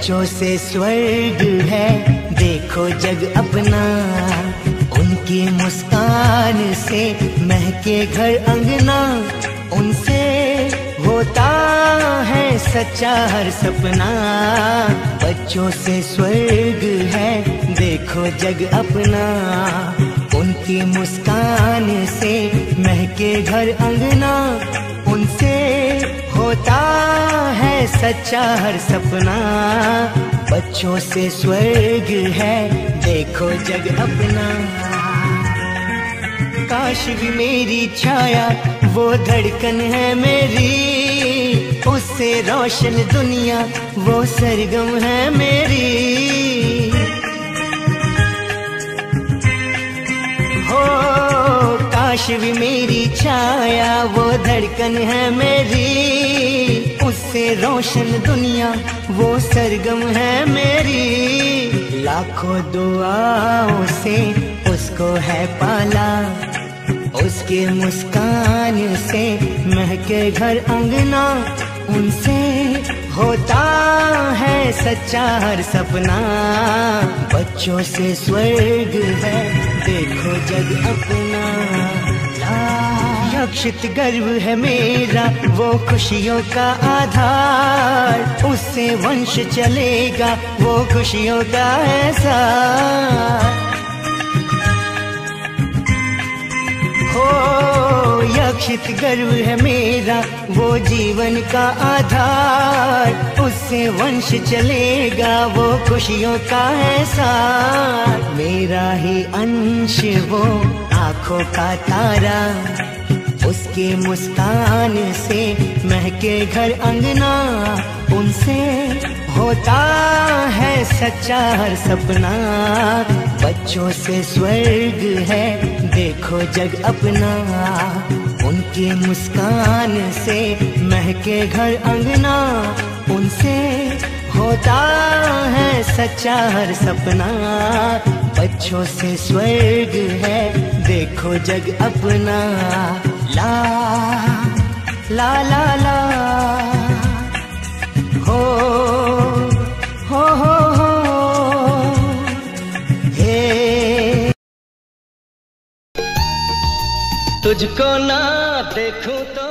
बच्चों से स्वर्ग है देखो जग अपना, उनकी मुस्कान से महके घर अंगना, उनसे होता है सच्चा हर सपना। बच्चों से स्वर्ग है देखो जग अपना, उनकी मुस्कान से महके घर अंगना, उनसे होता है सच्चा हर सपना। बच्चों से स्वर्ग है देखो जग अपना। काश भी मेरी छाया वो धड़कन है मेरी, उससे रोशन दुनिया वो सरगम है मेरी। हो काश भी मेरी छाया वो धड़कन है मेरी, उससे रोशन दुनिया वो सरगम है मेरी। लाखों दुआओं से उसको है पाला, उसके मुस्कान से महके घर अंगना, उनसे होता है सच्चा हर सपना। बच्चों से स्वर्ग है देखो जग अपना। रक्षित गर्व है मेरा वो खुशियों का आधार, उससे वंश चलेगा वो खुशियों का एहसास। यक्षित गर्व है मेरा वो जीवन का आधार, उससे वंश चलेगा वो खुशियों का एहसास। मेरा ही अंश वो आँखों का तारा, उसके मुस्कान से महके घर अंगना, उनसे होता है सच्चा हर सपना। बच्चों से स्वर्ग है देखो जग अपना, उनकी मुस्कान से महके घर अंगना, उनसे होता है सच्चा हर सपना। बच्चों से स्वर्ग है देखो जग अपना। ला ला ला ला हो हे। तुझको ना देखूं तो